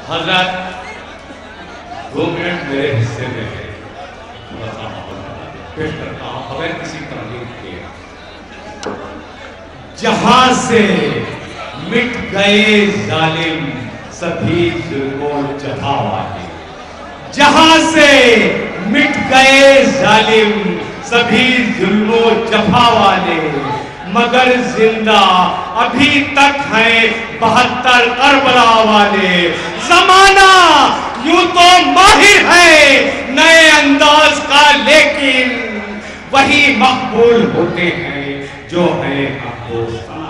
حضرت 2 منٹ میرے حصے میں ہے، پیش کرتا ہوں بغیر کسی ترغیب کے۔ جہاں سے مٹ گئے ظالم سبھی ظلم و جفا والے، جہاں سے مٹ گئے ظالم سبھی ظلم و جفا والے، مگر زندہ ابھی تک ہیں 72 کربلا والے۔ زمانہ یوں تو ماہر ہے نئے انداز کا، لیکن وہی مقبول ہوتے ہیں جو ہیں حق و ثنا۔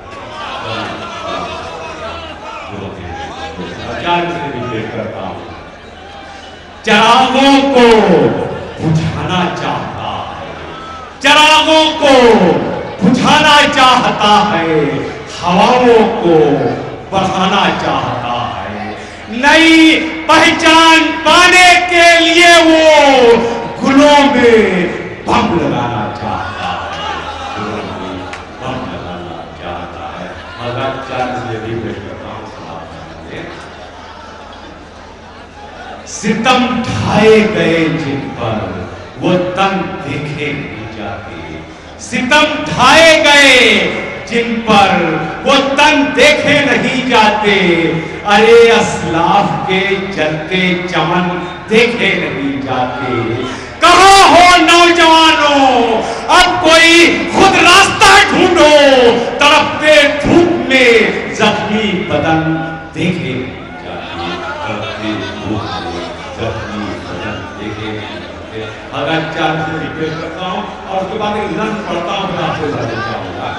سے بھی پیش کرتا ہوں، چراغوں کو بجھانا چاہتا ہے، چراغوں کو بجھانا چاہتا ہے، ہواؤں کو بڑھانا چاہتا ہے، نئی پہچان پانے کے لیے وہ گلوں میں بم لگانا چاہتا ہے، گلوں میں بم لگانا چاہتا ہے۔ مگر چند سے بھی پیش کرتا ہوں، ستم ڈھائے گئے جن پر وہ تن دیکھے نہیں جاتے، ستم ڈھائے گئے جن پر وہ تن دیکھے نہیں جاتے، ارے اسلاف کے جلتے چمن دیکھے نہیں جاتے۔ کہاں ہو نوجوانوں اب کوئی خود راستہ ڈھونڈو، تڑپتے دھوپ میں زخمی بدن دیکھے نہیں جاتے، تڑپتے دھوپ میں زخمی بدن دیکھے نہیں جاتے۔ اگر 4 سے ریپیٹ کرتا ہوں اور اس کے بعد ایک نظم پڑھتا ہوں، پھر آپ سے زیادہ چاہوں گا۔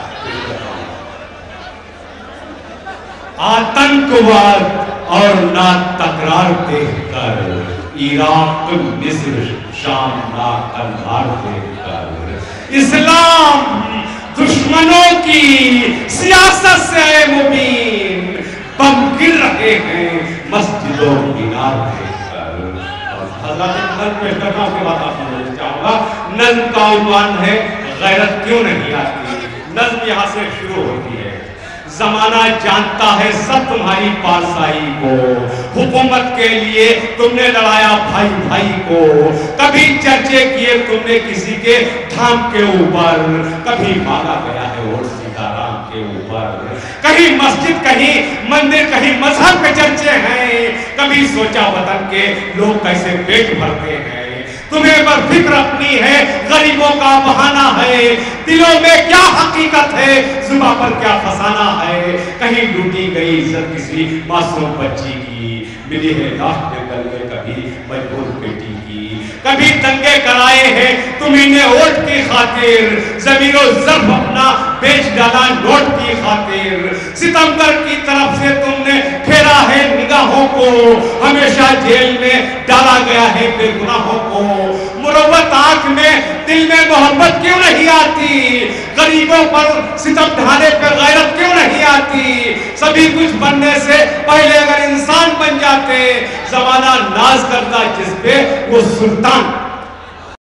آتنکواد اور نا تکرار دیکھ کر، عراق مصر شام نا تلوار دیکھ کر، اسلام دشمنوں کی سیاست سے مبین، بم گر رہے ہیں مسجد و مینار دیکھ کر۔ اور حضرت نظم پیش کرنا اس کے بعد آپ سمجھنا چاہوں گا۔ نظم کا عنوان ہے غیرت کیوں نہیں آتی۔ نظم یہاں سے شروع ہوتی ہے، زمانہ جانتا ہے سب تمہاری پارسائی کو، حکومت کے لیے تم نے لڑایا بھائی بھائی کو، کبھی چرچے کیے تم نے کسی کے دھام کے اوپر، کبھی مانگا گیا ہے ووٹ سیتارام کے اوپر، کہیں مسجد کہیں مندر کہیں مذہب کے چرچے ہیں، کبھی سوچا وطن کے لوگ کیسے پیٹ بھرتے ہیں۔ تمہیں پر فکر اپنی ہے، غریبوں کا بہانہ ہے، دلوں میں کیا حقیقت ہے، زباں پر کیا فسانہ ہے، کہیں لوٹی گئی عزت کسی معصوم بچی کی، ملی ہے لاش جنگل میں کبھی مجبور بیٹی کی، کبھی دنگے کرائے ہیں تمہیں نے ووٹ کی خاطر، زمین و ظرف اپنا بیچ ڈالا نوٹ کی خاطر، ستمگر کی طرف سے تم نے پھیرا ہے نگاہوں کو، ہمیشہ جیل میں ڈالا گیا ہے بے گناہوں کو، مروت آنکھ میں دل میں محبت کیوں نہیں آتی، غریبوں پر ستم ڈھانے پہ غیرت کیوں نہیں آتی، سبھی کچھ بننے سے پہلے اگر انسان بن جاتے، زمانہ ناز کرتا جس پہ وہ سلطان